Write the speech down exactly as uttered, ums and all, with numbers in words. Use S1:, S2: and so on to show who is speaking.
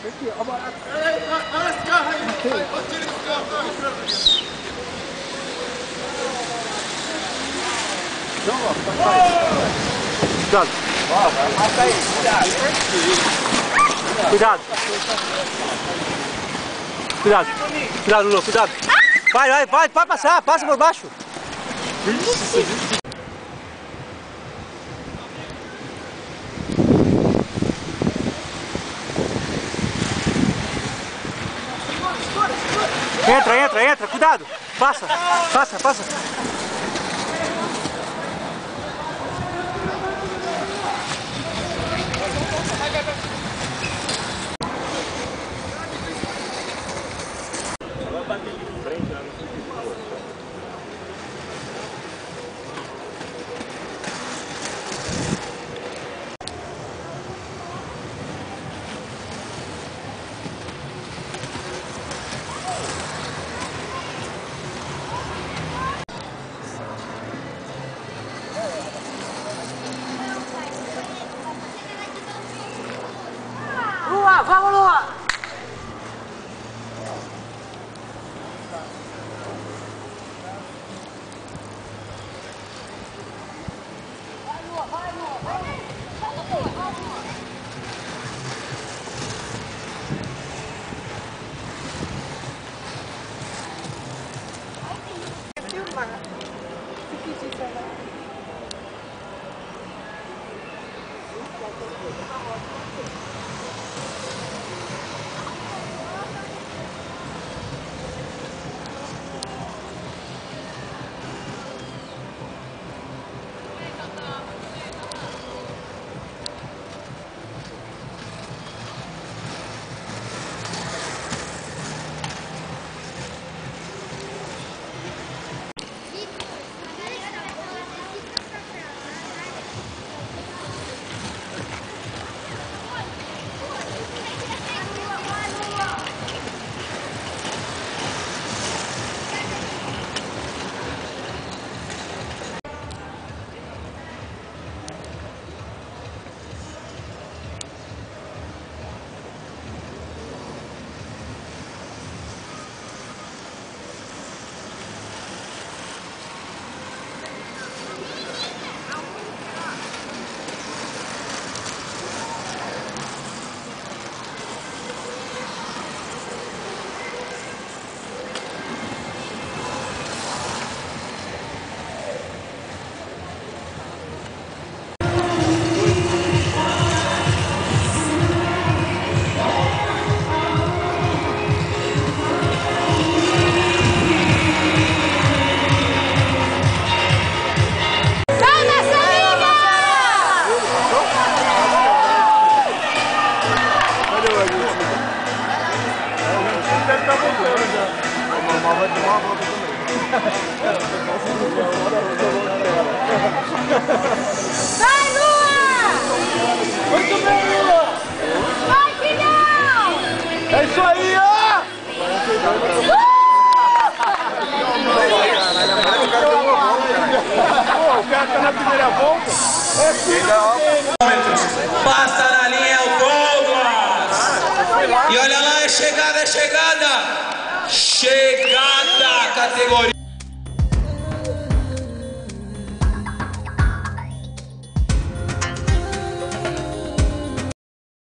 S1: Aqui, ó, barato.
S2: Olha esse carro aí. Tira esse carro.
S1: Não, ó, tá saindo. Cuidado. Ó, mata aí, cuidado. Cuidado. Cuidado. Cuidado, Lula, cuidado. Vai, vai, vai, vai passar, passa por baixo. Entra, entra, entra, cuidado. Passa, passa, passa. Lua, vamos, Lua! Vai, Lua, vai, Lua, vai! Filmar. Se pedir, você vai. Vai, Lua! Muito bem, Lua! Vai, filhão! É isso aí, ó!
S2: Uh!
S1: O cara tá na primeira volta. É
S3: passa na linha é o Douglas! E olha lá, é chegada, é chegada! Chegada, categoria!